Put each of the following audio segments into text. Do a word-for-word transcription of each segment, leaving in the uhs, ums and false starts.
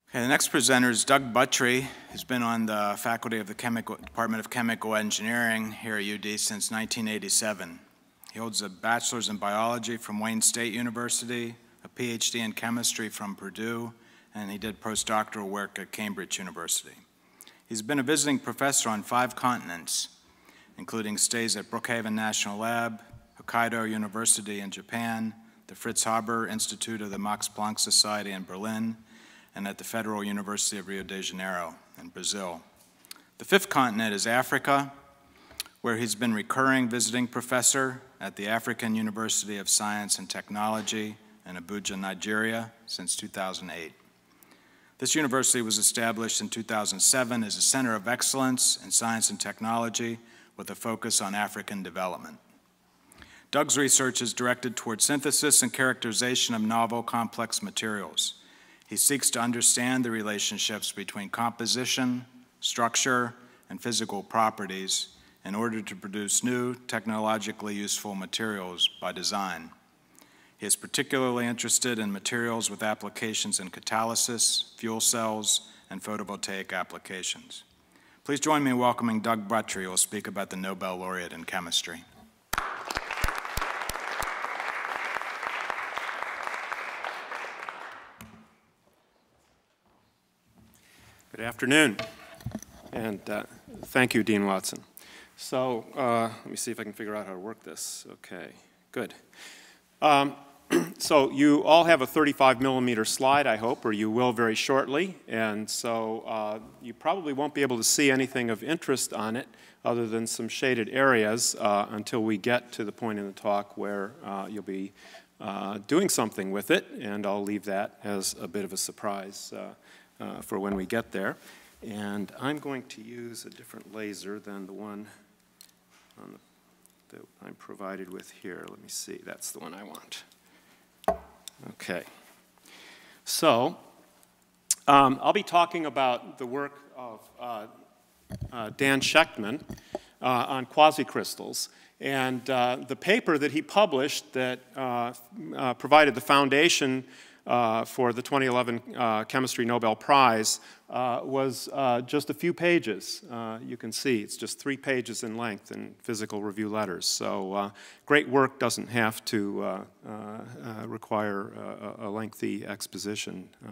Okay, the next presenter is Doug Buttrey, who's been on the faculty of the Chemical, Department of Chemical Engineering here at U D since nineteen eighty-seven. He holds a bachelor's in biology from Wayne State University, a P H D in chemistry from Purdue, and he did postdoctoral work at Cambridge University. He's been a visiting professor on five continents, including stays at Brookhaven National Lab, Hokkaido University in Japan, the Fritz Haber Institute of the Max Planck Society in Berlin, and at the Federal University of Rio de Janeiro in Brazil. The fifth continent is Africa, where he's been recurring visiting professor at the African University of Science and Technology in Abuja, Nigeria, since two thousand eight. This university was established in two thousand seven as a center of excellence in science and technology with a focus on African development. Doug's research is directed toward synthesis and characterization of novel, complex materials. He seeks to understand the relationships between composition, structure, and physical properties in order to produce new, technologically useful materials by design. He is particularly interested in materials with applications in catalysis, fuel cells, and photovoltaic applications. Please join me in welcoming Doug Buttrey, who will speak about the Nobel laureate in chemistry. Good afternoon, and uh, thank you, Dean Watson. So uh, let me see if I can figure out how to work this. Okay, good. Um, so you all have a thirty-five millimeter slide, I hope, or you will very shortly, and so uh, you probably won't be able to see anything of interest on it other than some shaded areas uh, until we get to the point in the talk where uh, you'll be uh, doing something with it, and I'll leave that as a bit of a surprise uh, Uh, for when we get there. And I'm going to use a different laser than the one on the, that I'm provided with here. Let me see, that's the one I want. Okay. So, um, I'll be talking about the work of uh, uh, Dan Shechtman uh, on quasicrystals. And uh, the paper that he published that uh, uh, provided the foundation Uh, for the twenty eleven uh, Chemistry Nobel Prize uh, was uh, just a few pages. Uh, you can see it's just three pages in length in physical review letters. So uh, great work doesn't have to uh, uh, uh, require a, a lengthy exposition. Uh,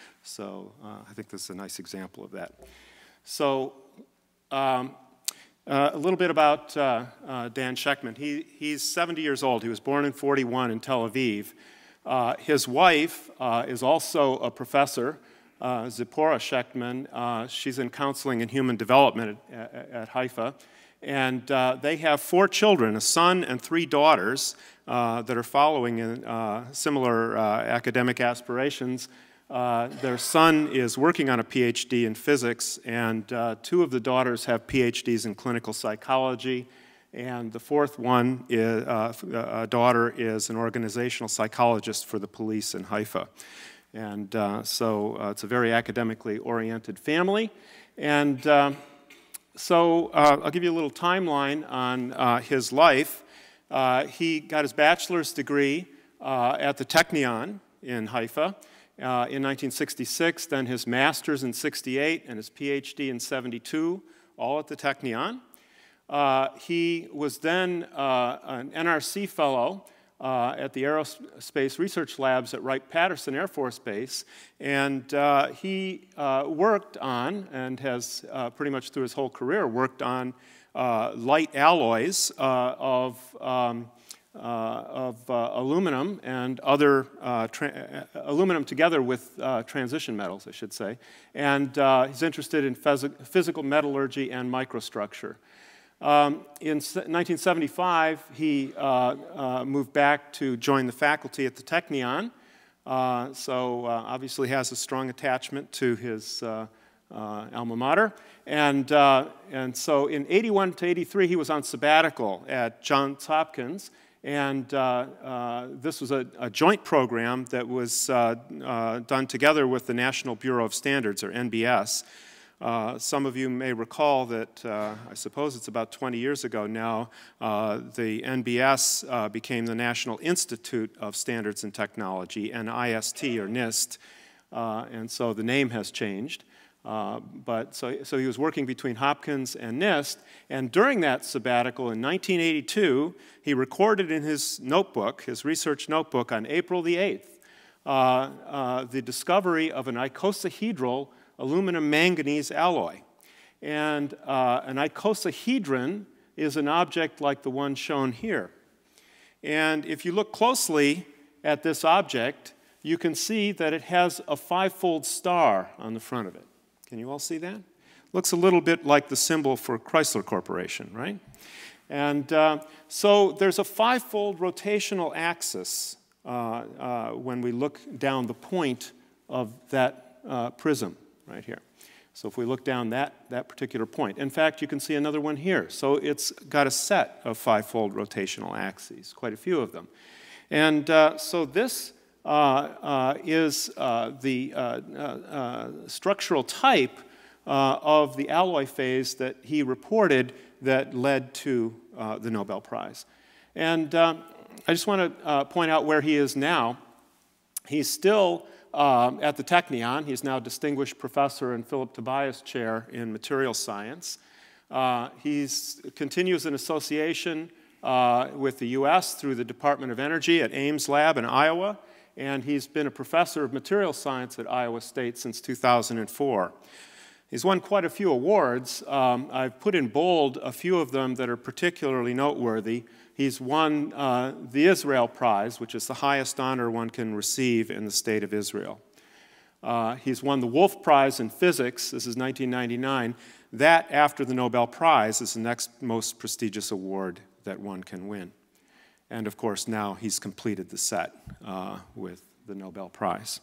so uh, I think this is a nice example of that. So um, uh, a little bit about uh, uh, Dan Shechtman. He, he's seventy years old. He was born in forty-one in Tel Aviv. Uh, his wife uh, is also a professor, uh, Zipporah Shechtman. Uh, she's in counseling and human development at, at, at Haifa. And uh, they have four children, a son and three daughters uh, that are following in uh, similar uh, academic aspirations. Uh, their son is working on a P H D in physics, and uh, two of the daughters have P H Ds in clinical psychology. And the fourth one, is, uh, a daughter, is an organizational psychologist for the police in Haifa. And uh, so uh, it's a very academically oriented family. And uh, so uh, I'll give you a little timeline on uh, his life. Uh, he got his bachelor's degree uh, at the Technion in Haifa uh, in nineteen sixty-six, then his master's in sixty-eight, and his P H D in seventy-two, all at the Technion. Uh, he was then uh, an N R C fellow uh, at the Aerospace Research Labs at Wright-Patterson Air Force Base, and uh, he uh, worked on, and has uh, pretty much through his whole career, worked on uh, light alloys uh, of, um, uh, of uh, aluminum and other, uh, aluminum together with uh, transition metals, I should say, and uh, he's interested in phys physical metallurgy and microstructure. Um, in nineteen seventy-five, he uh, uh, moved back to join the faculty at the Technion, uh, so uh, obviously has a strong attachment to his uh, uh, alma mater. And, uh, and so in eighty-one to eighty-three, he was on sabbatical at Johns Hopkins, and uh, uh, this was a, a joint program that was uh, uh, done together with the National Bureau of Standards, or N B S. Uh, some of you may recall that, uh, I suppose it's about twenty years ago now, uh, the N B S uh, became the National Institute of Standards and Technology, and I S T, or NIST, uh, and so the name has changed. Uh, but so, so he was working between Hopkins and NIST, and during that sabbatical in nineteen eighty-two, he recorded in his notebook, his research notebook, on April the eighth, uh, uh, the discovery of an icosahedral aluminum manganese alloy. And uh, an icosahedron is an object like the one shown here. And if you look closely at this object, you can see that it has a five-fold star on the front of it. Can you all see that? Looks a little bit like the symbol for Chrysler Corporation, right? And uh, so there's a five-fold rotational axis uh, uh, when we look down the point of that uh, prism right here. So if we look down that, that particular point. In fact, you can see another one here. So it's got a set of five-fold rotational axes, quite a few of them. And uh, so this uh, uh, is uh, the uh, uh, uh, structural type uh, of the alloy phase that he reported that led to uh, the Nobel Prize. And uh, I just want to uh, point out where he is now. He's still Um, at the Technion. He's now Distinguished Professor in Philip Tobias Chair in Materials Science. Uh, he continues in association uh, with the U S through the Department of Energy at Ames Lab in Iowa, and he's been a professor of materials science at Iowa State since two thousand four. He's won quite a few awards. Um, I've put in bold a few of them that are particularly noteworthy. He's won uh, the Israel Prize, which is the highest honor one can receive in the state of Israel. Uh, he's won the Wolf Prize in Physics. This is nineteen ninety-nine. That, after the Nobel Prize, is the next most prestigious award that one can win. And of course, now he's completed the set uh, with the Nobel Prize.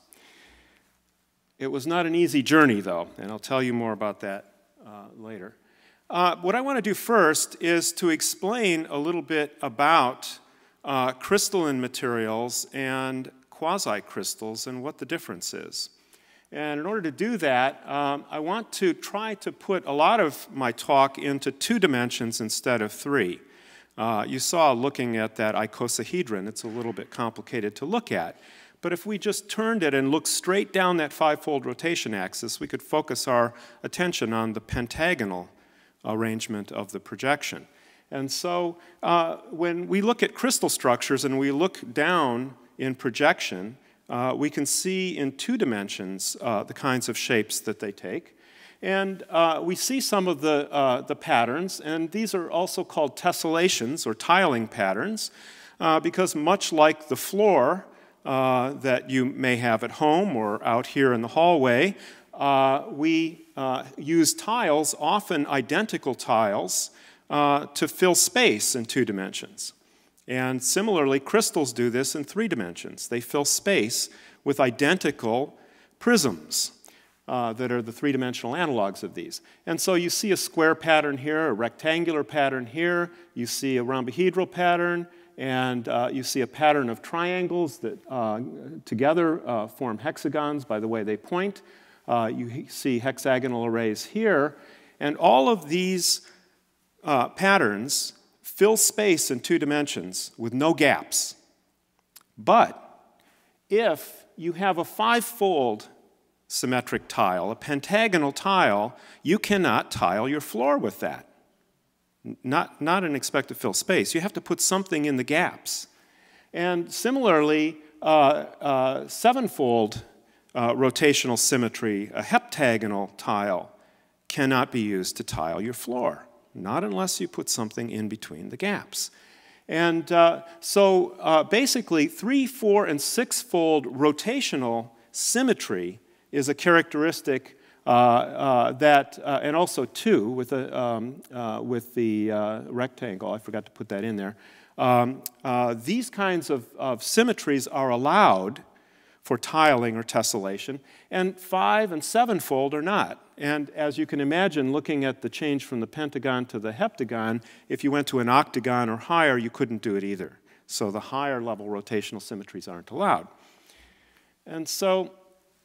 It was not an easy journey, though, and I'll tell you more about that uh, later. Uh, what I want to do first is to explain a little bit about uh, crystalline materials and quasicrystals and what the difference is. And in order to do that, um, I want to try to put a lot of my talk into two dimensions instead of three. Uh, you saw looking at that icosahedron, it's a little bit complicated to look at. But if we just turned it and looked straight down that five-fold rotation axis, we could focus our attention on the pentagonal arrangement of the projection. And so uh, when we look at crystal structures and we look down in projection, uh, we can see in two dimensions uh, the kinds of shapes that they take. And uh, we see some of the, uh, the patterns, and these are also called tessellations or tiling patterns, uh, because much like the floor uh, that you may have at home or out here in the hallway, uh, we uh, use tiles, often identical tiles, uh, to fill space in two dimensions. And similarly, crystals do this in three dimensions. They fill space with identical prisms uh, that are the three-dimensional analogs of these. And so you see a square pattern here, a rectangular pattern here, you see a rhombohedral pattern, and uh, you see a pattern of triangles that uh, together uh, form hexagons by the way they point. Uh, you see hexagonal arrays here, and all of these uh, patterns fill space in two dimensions with no gaps. But if you have a five-fold symmetric tile, a pentagonal tile, you cannot tile your floor with that. Not, not and expect to fill space. You have to put something in the gaps. And similarly, uh, uh, sevenfold uh, rotational symmetry, a heptagonal tile, cannot be used to tile your floor. Not unless you put something in between the gaps. And uh, so uh, basically, three, four, and six-fold rotational symmetry is a characteristic uh, uh, that, uh, and also two with, a, um, uh, with the uh, rectangle. I forgot to put that in there. Um, uh, these kinds of, of symmetries are allowed for tiling or tessellation, and five and sevenfold are not. And as you can imagine, looking at the change from the pentagon to the heptagon, if you went to an octagon or higher, you couldn't do it either. So the higher level rotational symmetries aren't allowed. And so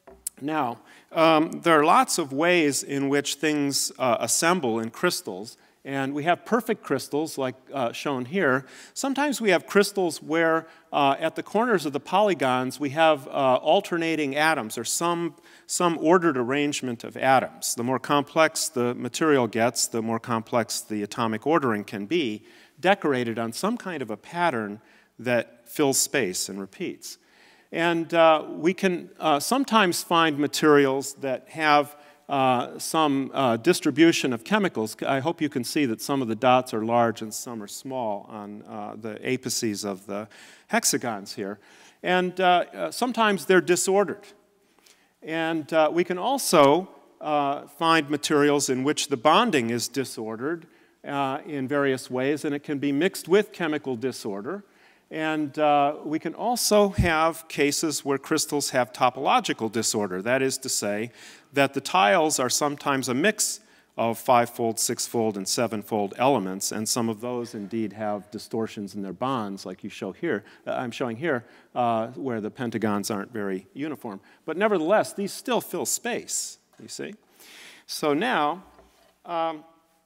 now, um, there are lots of ways in which things uh, assemble in crystals, And we have perfect crystals, like uh, shown here. Sometimes we have crystals where uh, at the corners of the polygons we have uh, alternating atoms, or some, some ordered arrangement of atoms. The more complex the material gets, the more complex the atomic ordering can be, decorated on some kind of a pattern that fills space and repeats. And uh, we can uh, sometimes find materials that have Uh, some uh, distribution of chemicals. I hope you can see that some of the dots are large and some are small on uh, the apices of the hexagons here. And uh, uh, sometimes they're disordered. And uh, we can also uh, find materials in which the bonding is disordered uh, in various ways, and it can be mixed with chemical disorder. And uh, we can also have cases where crystals have topological disorder. That is to say that the tiles are sometimes a mix of five-fold, six-fold, and seven-fold elements, and some of those indeed have distortions in their bonds, like you show here. Uh, I'm showing here, uh, where the pentagons aren't very uniform. But nevertheless, these still fill space, you see? So now, um,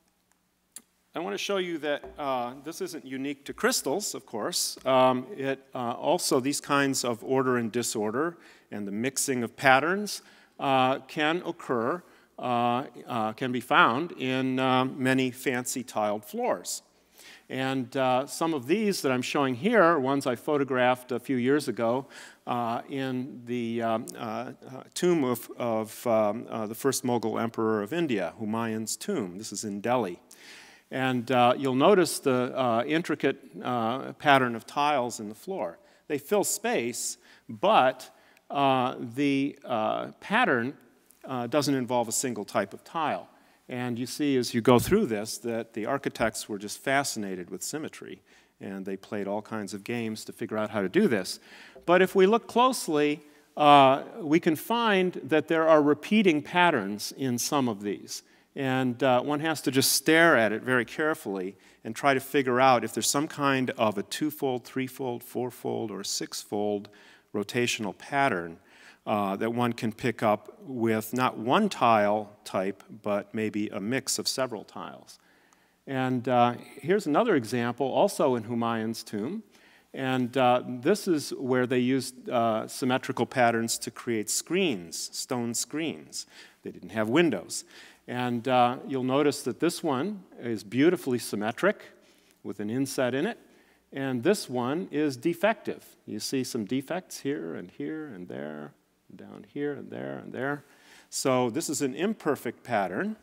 I want to show you that uh, this isn't unique to crystals, of course. Um, it uh, also, these kinds of order and disorder and the mixing of patterns uh, can occur, uh, uh, can be found in uh, many fancy tiled floors. And uh, some of these that I'm showing here are ones I photographed a few years ago uh, in the um, uh, tomb of, of um, uh, the first Mughal emperor of India, Humayun's tomb. This is in Delhi. And uh, you'll notice the uh, intricate uh, pattern of tiles in the floor. They fill space, but uh, the uh, pattern uh, doesn't involve a single type of tile. And you see as you go through this that the architects were just fascinated with symmetry, and they played all kinds of games to figure out how to do this. But if we look closely, uh, we can find that there are repeating patterns in some of these. And uh, one has to just stare at it very carefully and try to figure out if there's some kind of a two-fold, three-fold, four-fold, or six-fold rotational pattern uh, that one can pick up with not one tile type, but maybe a mix of several tiles. And uh, here's another example, also in Humayun's tomb. And uh, this is where they used uh, symmetrical patterns to create screens, stone screens. They didn't have windows. And uh, you'll notice that this one is beautifully symmetric with an inset in it. And this one is defective. You see some defects here and here and there, down here and there and there. So this is an imperfect pattern.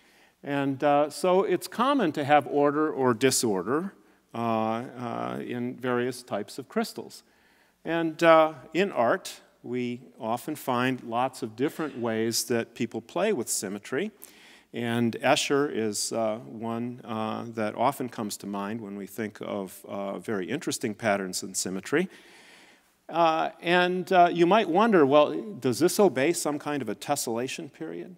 And uh, so it's common to have order or disorder uh, uh, in various types of crystals. And uh, in art, we often find lots of different ways that people play with symmetry. And Escher is uh, one uh, that often comes to mind when we think of uh, very interesting patterns in symmetry. Uh, and uh, you might wonder, well, does this obey some kind of a tessellation period?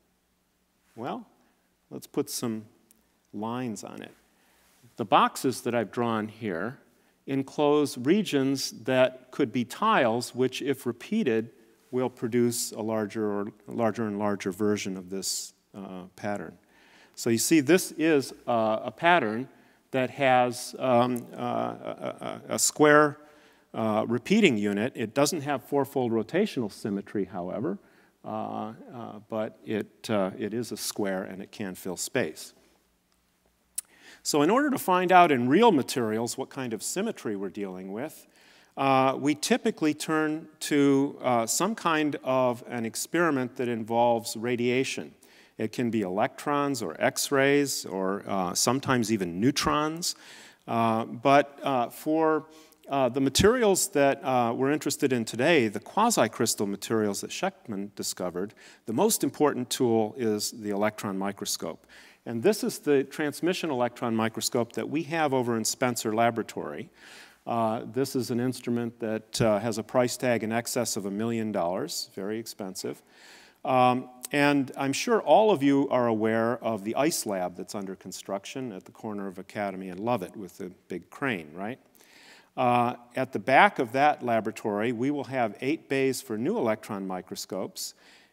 Well, let's put some lines on it. The boxes that I've drawn here enclose regions that could be tiles, which, if repeated, will produce a larger or larger and larger version of this Uh, pattern. So you see, this is uh, a pattern that has um, uh, a, a square uh, repeating unit. It doesn't have fourfold rotational symmetry, however, uh, uh, but it, uh, it is a square and it can fill space. So in order to find out in real materials what kind of symmetry we're dealing with, uh, we typically turn to uh, some kind of an experiment that involves radiation. It can be electrons or X-rays or uh, sometimes even neutrons. Uh, but uh, for uh, the materials that uh, we're interested in today, the quasicrystal materials that Shechtman discovered, the most important tool is the electron microscope. And this is the transmission electron microscope that we have over in Spencer Laboratory. Uh, this is an instrument that uh, has a price tag in excess of a million dollars, very expensive. Um, and I'm sure all of you are aware of the ice lab that's under construction at the corner of Academy and Lovett with the big crane, right? Uh, at the back of that laboratory, we will have eight bays for new electron microscopes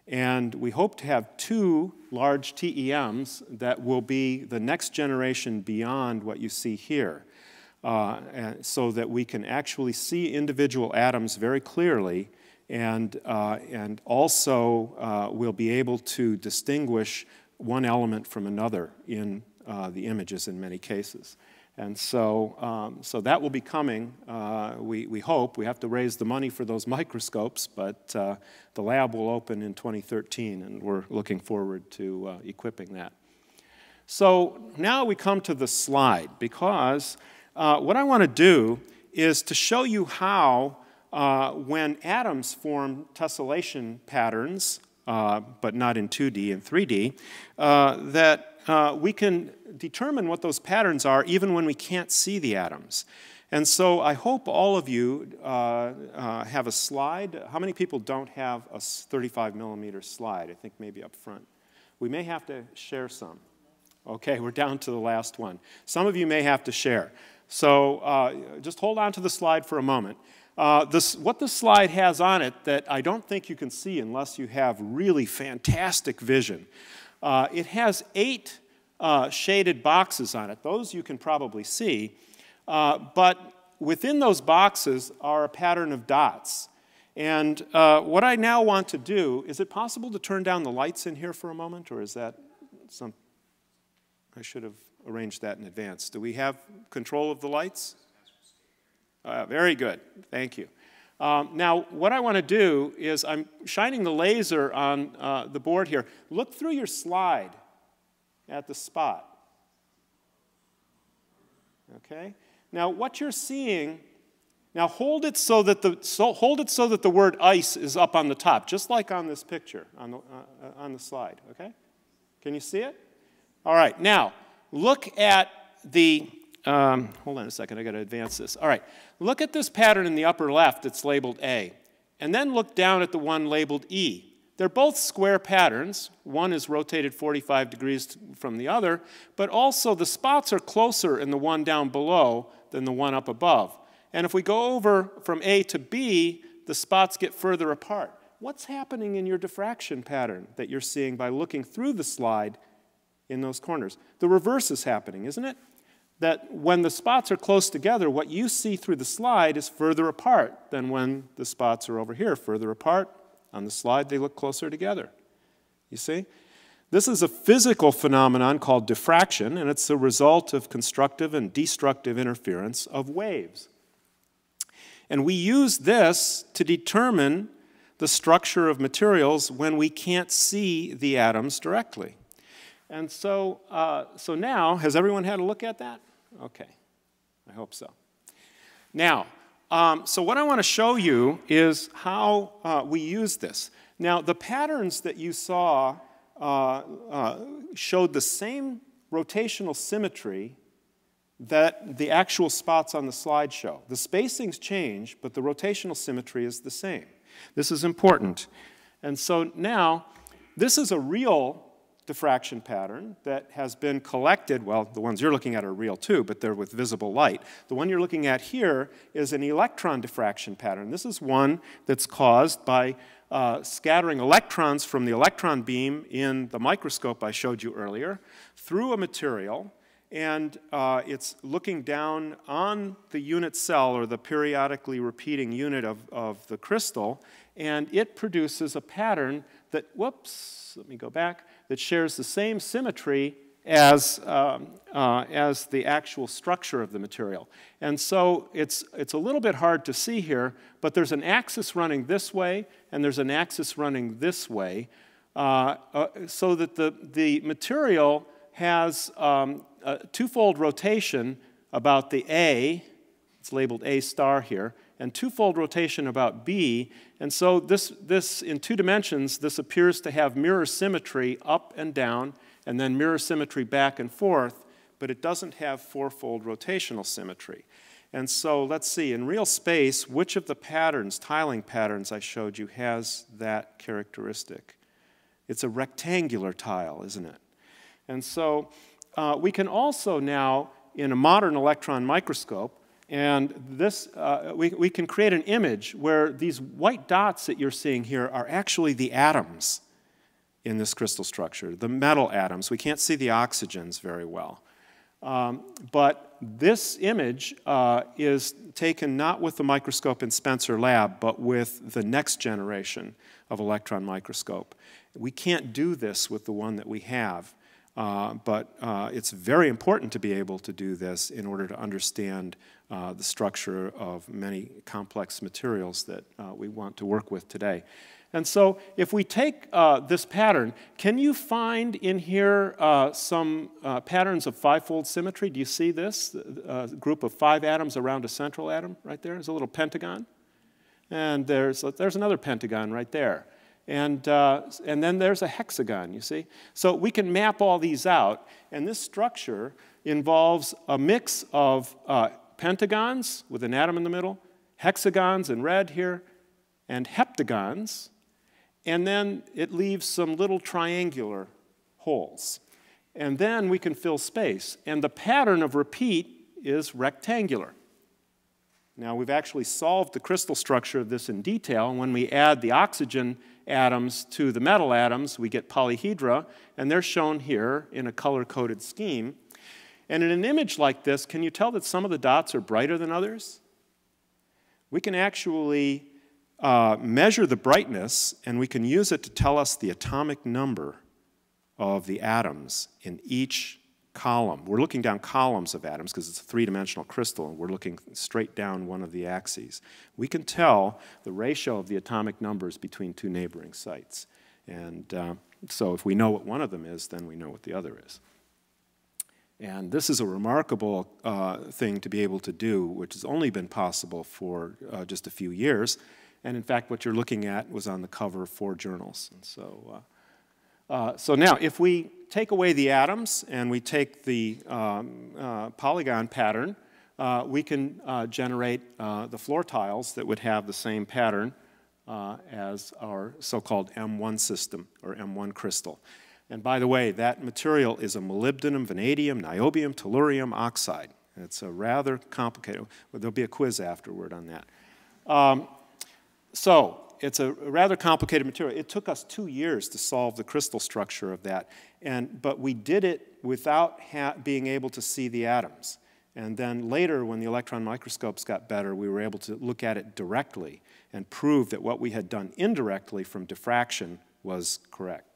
And we hope to have two large T E Ms that will be the next generation beyond what you see here, uh, and so that we can actually see individual atoms very clearly, and, uh, and also uh, we'll be able to distinguish one element from another in uh, the images in many cases. And so, um, so that will be coming, uh, we, we hope. We have to raise the money for those microscopes, but uh, the lab will open in twenty thirteen, and we're looking forward to uh, equipping that. So now we come to the slide, because uh, what I want to do is to show you how, uh, when atoms form tessellation patterns, uh, but not in two D, in three D, uh, that Uh, we can determine what those patterns are even when we can't see the atoms. And so I hope all of you uh, uh, have a slide. How many people don't have a thirty-five millimeter slide? I think maybe up front. We may have to share some. Okay, we're down to the last one. Some of you may have to share. So uh, just hold on to the slide for a moment. Uh, this, what the slide has on it that I don't think you can see unless you have really fantastic vision. Uh, it has eight uh, shaded boxes on it. Those you can probably see. Uh, but within those boxes are a pattern of dots. And uh, what I now want to do, is it possible to turn down the lights in here for a moment? Or is that some... I should have arranged that in advance. Do we have control of the lights? Uh, very good. Thank you. Um, now, what I want to do is I'm shining the laser on uh, the board here. Look through your slide at the spot. Okay? Now, what you're seeing, now hold it so that the, so, hold it so that the word ice is up on the top, just like on this picture, on the, uh, on the slide. Okay? Can you see it? All right. Now, look at the... Um, hold on a second, I got to advance this. All right, look at this pattern in the upper left that's labeled A, and then look down at the one labeled E. They're both square patterns. One is rotated forty-five degrees from the other, but also the spots are closer in the one down below than the one up above. And if we go over from A to B, the spots get further apart. What's happening in your diffraction pattern that you're seeing by looking through the slide in those corners? The reverse is happening, isn't it? That when the spots are close together, what you see through the slide is further apart than when the spots are over here, further apart. On the slide, they look closer together. You see? This is a physical phenomenon called diffraction, and it's the result of constructive and destructive interference of waves. And we use this to determine the structure of materials when we can't see the atoms directly. And so, uh, so now, has everyone had a look at that? Okay, I hope so. Now, um, so what I want to show you is how uh, we use this. Now, the patterns that you saw uh, uh, showed the same rotational symmetry that the actual spots on the slide show. The spacings change, but the rotational symmetry is the same. This is important. And so now, this is a real diffraction pattern that has been collected. Well, the ones you're looking at are real too, but they're with visible light. The one you're looking at here is an electron diffraction pattern. This is one that's caused by uh, scattering electrons from the electron beam in the microscope I showed you earlier through a material, and uh, it's looking down on the unit cell, or the periodically repeating unit of, of the crystal, and it produces a pattern that, whoops, let me go back, that shares the same symmetry as, um, uh, as the actual structure of the material. And so it's, it's a little bit hard to see here, but there's an axis running this way, and there's an axis running this way, uh, uh, so that the, the material has um, a twofold rotation about the A, it's labeled A star here, and twofold rotation about B. And so this, this, in two dimensions, this appears to have mirror symmetry up and down, and then mirror symmetry back and forth, but it doesn't have fourfold rotational symmetry. And so let's see, in real space, which of the patterns, tiling patterns I showed you, has that characteristic? It's a rectangular tile, isn't it? And so uh, we can also now, in a modern electron microscope, and this, uh, we, we can create an image where these white dots that you're seeing here are actually the atoms in this crystal structure, the metal atoms. We can't see the oxygens very well. Um, but this image uh, is taken not with the microscope in Spencer Lab, but with the next generation of electron microscope. We can't do this with the one that we have, uh, but uh, it's very important to be able to do this in order to understand uh, the structure of many complex materials that uh, we want to work with today. And so if we take uh, this pattern, can you find in here uh, some uh, patterns of five-fold symmetry? Do you see this? A group of five atoms around a central atom right there. There's a little pentagon. And there's, there's another pentagon right there. And, uh, and then there's a hexagon, you see? So we can map all these out. And this structure involves a mix of uh, pentagons with an atom in the middle, hexagons in red here, and heptagons. And then it leaves some little triangular holes. And then we can fill space. And the pattern of repeat is rectangular. Now, we've actually solved the crystal structure of this in detail. And when we add the oxygen atoms to the metal atoms, we get polyhedra. And they're shown here in a color-coded scheme. And in an image like this, can you tell that some of the dots are brighter than others? We can actually Uh, measure the brightness, and we can use it to tell us the atomic number of the atoms in each column. We're looking down columns of atoms because it's a three-dimensional crystal, and we're looking straight down one of the axes. We can tell the ratio of the atomic numbers between two neighboring sites. And uh, so if we know what one of them is, then we know what the other is. And this is a remarkable uh, thing to be able to do, which has only been possible for uh, just a few years. And in fact, what you're looking at was on the cover of four journals. And so, uh, uh, so now, if we take away the atoms and we take the um, uh, polygon pattern, uh, we can uh, generate uh, the floor tiles that would have the same pattern uh, as our so-called M one system, or M one crystal. And by the way, that material is a molybdenum, vanadium, niobium, tellurium oxide. It's a rather complicated, well, there'll be a quiz afterward on that. Um, So it's a rather complicated material. It took us two years to solve the crystal structure of that, and, but we did it without ha being able to see the atoms. And then later, when the electron microscopes got better, we were able to look at it directly and prove that what we had done indirectly from diffraction was correct.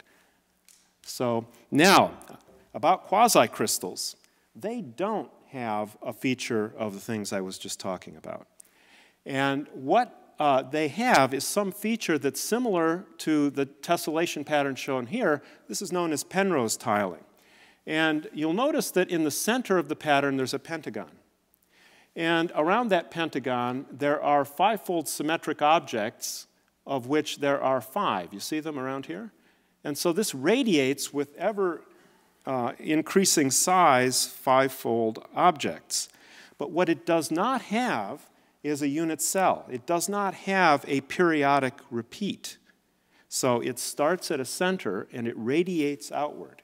So now, about quasicrystals. They don't have a feature of the things I was just talking about. And what Uh, they have is some feature that's similar to the tessellation pattern shown here. This is known as Penrose tiling. And you'll notice that in the center of the pattern, there's a pentagon. And around that pentagon, there are five-fold symmetric objects, of which there are five. You see them around here? And so this radiates with ever uh, increasing size five-fold objects. But what it does not have is a unit cell. It does not have a periodic repeat. So it starts at a center and it radiates outward.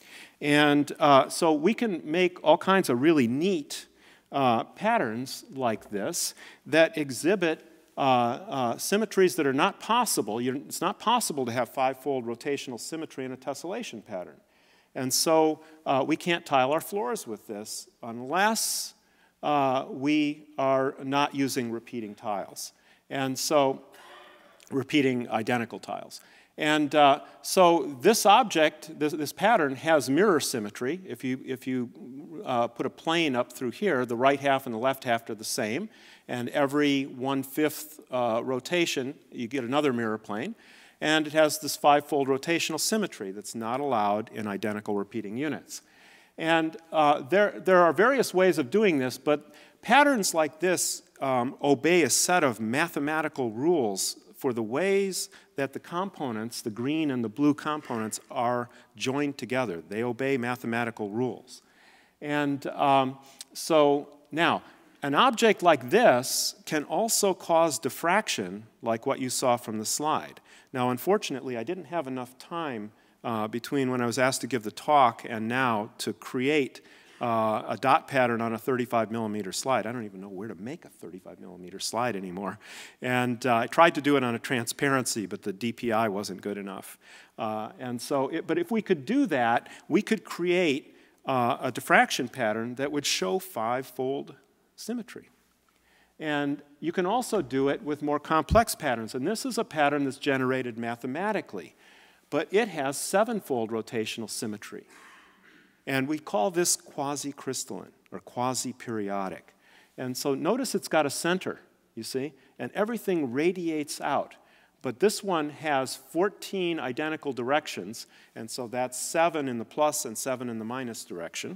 And uh, so we can make all kinds of really neat uh, patterns like this that exhibit uh, uh, symmetries that are not possible. You're, it's not possible to have five-fold rotational symmetry in a tessellation pattern. And so uh, we can't tile our floors with this unless Uh, we are not using repeating tiles. And so, repeating identical tiles. And uh, so this object, this, this pattern, has mirror symmetry. If you, if you uh, put a plane up through here, the right half and the left half are the same. And every one-fifth uh, rotation, you get another mirror plane. And it has this five-fold rotational symmetry that's not allowed in identical repeating units. And uh, there, there are various ways of doing this, but patterns like this um, obey a set of mathematical rules for the ways that the components, the green and the blue components, are joined together. They obey mathematical rules. And um, so now, an object like this can also cause diffraction, like what you saw from the slide. Now, unfortunately, I didn't have enough time Uh, between when I was asked to give the talk and now to create uh, a dot pattern on a thirty-five millimeter slide. I don't even know where to make a thirty-five millimeter slide anymore. And uh, I tried to do it on a transparency, but the D P I wasn't good enough. Uh, and so, it, but if we could do that, we could create uh, a diffraction pattern that would show five-fold symmetry. And you can also do it with more complex patterns. And this is a pattern that's generated mathematically, but it has seven-fold rotational symmetry. And we call this quasicrystalline or quasi-periodic. And so notice it's got a center, you see, and everything radiates out. But this one has fourteen identical directions, and so that's seven in the plus and seven in the minus direction.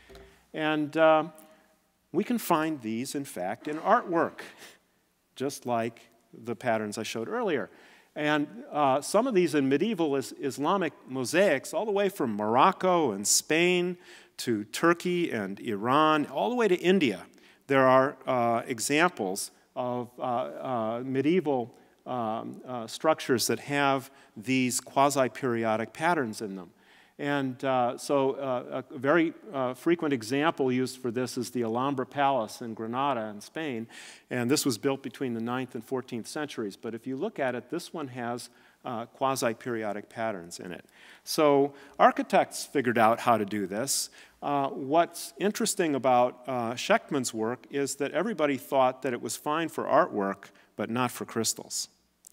And uh, we can find these, in fact, in artwork, just like the patterns I showed earlier. And uh, some of these in medieval is Islamic mosaics, all the way from Morocco and Spain to Turkey and Iran, all the way to India. There are uh, examples of uh, uh, medieval um, uh, structures that have these quasi-periodic patterns in them. And uh, so uh, a very uh, frequent example used for this is the Alhambra Palace in Granada in Spain. And this was built between the ninth and fourteenth centuries. But if you look at it, this one has uh, quasi-periodic patterns in it. So architects figured out how to do this. Uh, what's interesting about uh, Shechtman's work is that everybody thought that it was fine for artwork, but not for crystals,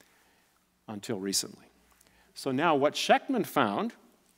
until recently. So now what Shechtman found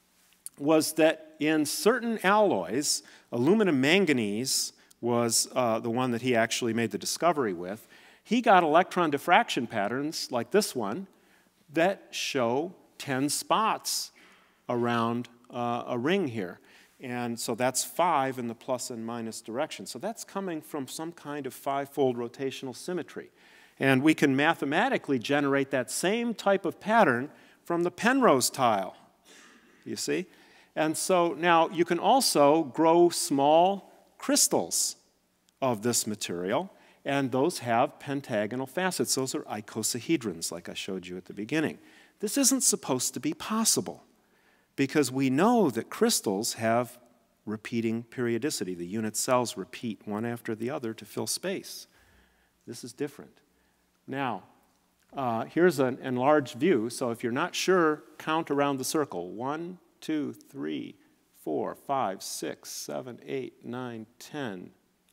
was that in certain alloys, aluminum manganese was uh, the one that he actually made the discovery with. He got electron diffraction patterns like this one that show ten spots around uh, a ring here. And so that's five in the plus and minus direction. So that's coming from some kind of five-fold rotational symmetry. And we can mathematically generate that same type of pattern from the Penrose tile, you see? And so now you can also grow small crystals of this material, and those have pentagonal facets. Those are icosahedrons, like I showed you at the beginning. This isn't supposed to be possible because we know that crystals have repeating periodicity. The unit cells repeat one after the other to fill space. This is different. Now, uh, here's an enlarged view. So if you're not sure, count around the circle. One, two, three, four, five, six, seven, eight, nine, ten.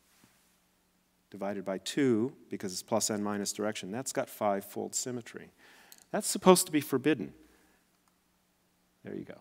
Divided by two, because it's plus and minus direction. That's got five-fold symmetry. That's supposed to be forbidden. There you go.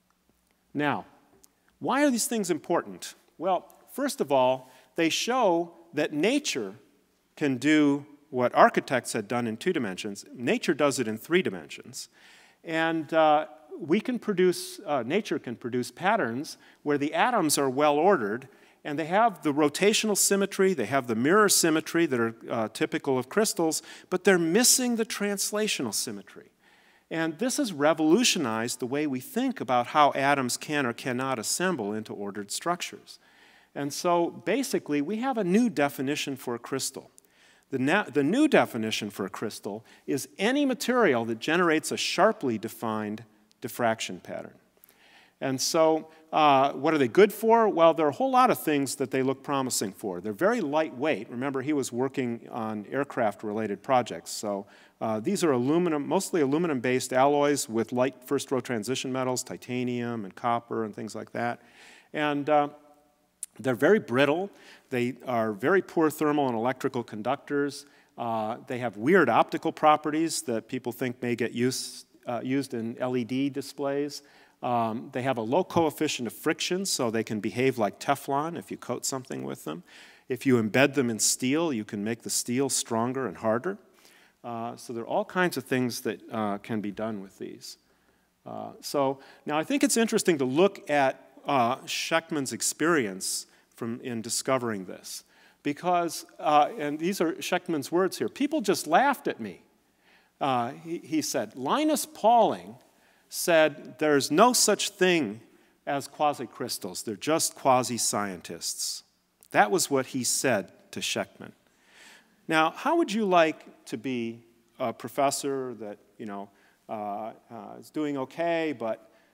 Now, why are these things important? Well, first of all, they show that nature can do what architects had done in two dimensions. Nature does it in three dimensions. And uh, we can produce, uh, nature can produce patterns where the atoms are well ordered, and they have the rotational symmetry, they have the mirror symmetry that are uh, typical of crystals, but they're missing the translational symmetry. And this has revolutionized the way we think about how atoms can or cannot assemble into ordered structures. And so basically, we have a new definition for a crystal. The, the new definition for a crystal is any material that generates a sharply defined diffraction pattern. And so uh, what are they good for? Well, there are a whole lot of things that they look promising for. They're very lightweight. Remember, he was working on aircraft-related projects. So uh, these are aluminum, mostly aluminum-based alloys with light first-row transition metals, titanium and copper and things like that. And uh, they're very brittle. They are very poor thermal and electrical conductors. Uh, they have weird optical properties that people think may get used, uh, used in L E D displays. Um, they have a low coefficient of friction, so they can behave like Teflon if you coat something with them. If you embed them in steel, you can make the steel stronger and harder. Uh, so there are all kinds of things that uh, can be done with these. Uh, so now I think it's interesting to look at uh, Shechtman's experience from, in discovering this. Because, uh, and these are Shechtman's words here, people just laughed at me. Uh, he, he said, Linus Pauling said there's no such thing as quasicrystals. They're just quasi-scientists. That was what he said to Shechtman. Now, how would you like to be a professor that, you know, uh, uh, is doing okay, but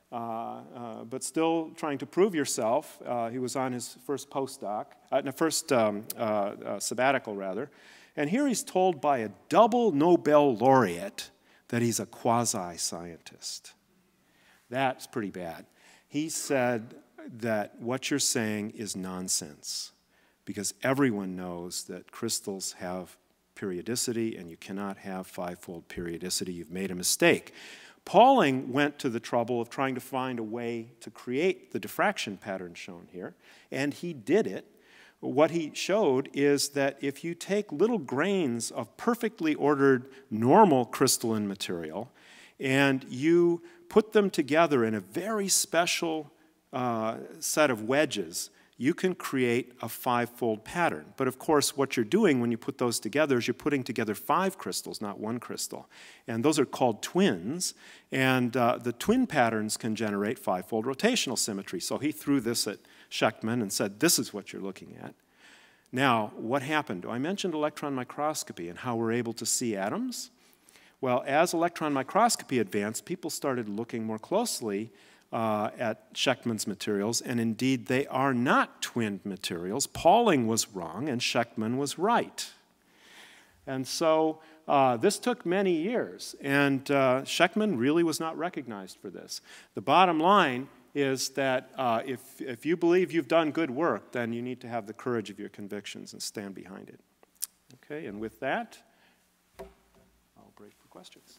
uh, uh, but still trying to prove yourself. Uh, he was on his first postdoc, uh, no, first um, uh, uh, sabbatical, rather. And here he's told by a double Nobel laureate that he's a quasi-scientist. That's pretty bad. He said that what you're saying is nonsense, because everyone knows that crystals have periodicity, and you cannot have five-fold periodicity. You've made a mistake. Pauling went to the trouble of trying to find a way to create the diffraction pattern shown here, and he did it. What he showed is that if you take little grains of perfectly ordered normal crystalline material and you put them together in a very special uh, set of wedges, you can create a five-fold pattern. But of course, what you're doing when you put those together is you're putting together five crystals, not one crystal. And those are called twins. And uh, the twin patterns can generate five-fold rotational symmetry. So he threw this at Shechtman and said, this is what you're looking at. Now, what happened? I mentioned electron microscopy and how we're able to see atoms. Well, as electron microscopy advanced, people started looking more closely Uh, at Shechtman's materials, and indeed they are not twinned materials. Pauling was wrong and Shechtman was right. And so uh, this took many years, and uh, Shechtman really was not recognized for this. The bottom line is that uh, if, if you believe you've done good work, then you need to have the courage of your convictions and stand behind it. Okay, and with that, I'll break for questions.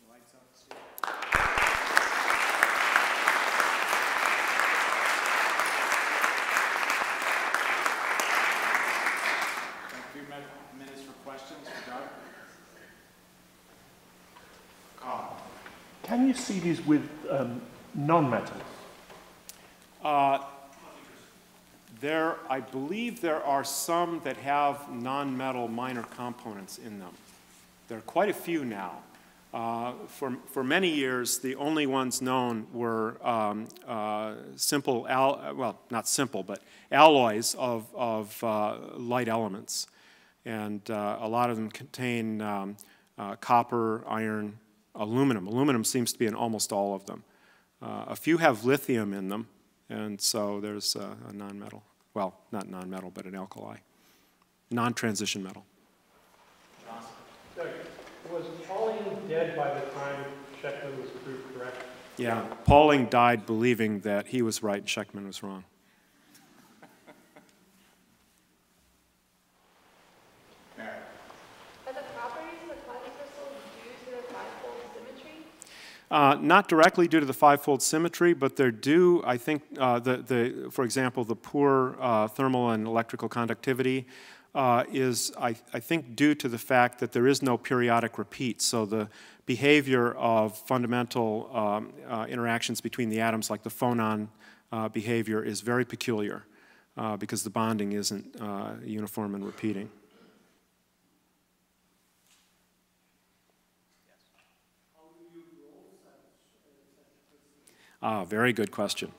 Minutes for questions for Doug. Carl. Can you see these with um, non-metals? Uh, there, I believe there are some that have non-metal minor components in them. There are quite a few now. Uh, for, for many years, the only ones known were um, uh, simple, al well, not simple, but alloys of, of uh, light elements. And uh, a lot of them contain um, uh, copper, iron, aluminum. Aluminum seems to be in almost all of them. Uh, a few have lithium in them, and so there's uh, a non-metal. Well, not non-metal, but an alkali. Non-transition metal. So, was Pauling dead by the time Shechtman was proved correct? Yeah, Pauling died believing that he was right and Shechtman was wrong. Uh, not directly due to the five-fold symmetry, but they're due, I think, uh, the, the, for example, the poor uh, thermal and electrical conductivity uh, is, I, I think, due to the fact that there is no periodic repeat. So the behavior of fundamental um, uh, interactions between the atoms, like the phonon uh, behavior, is very peculiar uh, because the bonding isn't uh, uniform and repeating. Ah, very good question.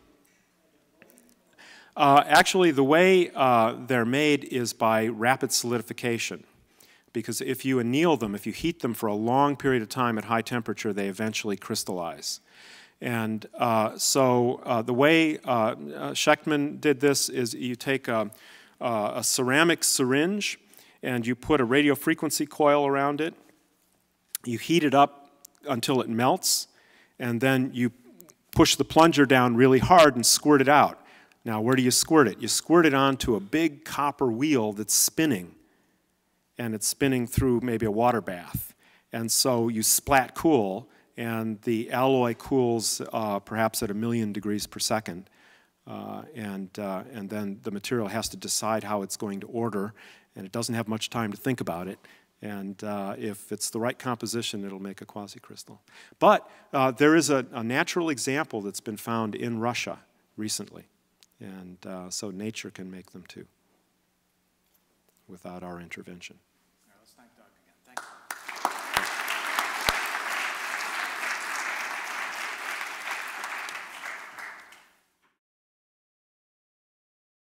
Uh, actually, the way uh, they're made is by rapid solidification. Because if you anneal them, if you heat them for a long period of time at high temperature, they eventually crystallize. And uh, so uh, the way uh, uh, Shechtman did this is you take a, uh, a ceramic syringe and you put a radio frequency coil around it. You heat it up until it melts, and then you push the plunger down really hard and squirt it out. Now, where do you squirt it? You squirt it onto a big copper wheel that's spinning, and it's spinning through maybe a water bath. And so you splat cool, and the alloy cools uh, perhaps at a million degrees per second. Uh, and, uh, and then the material has to decide how it's going to order, and it doesn't have much time to think about it. And uh, if it's the right composition, it'll make a quasicrystal. But uh, there is a, a natural example that's been found in Russia recently. And uh, so nature can make them too, without our intervention.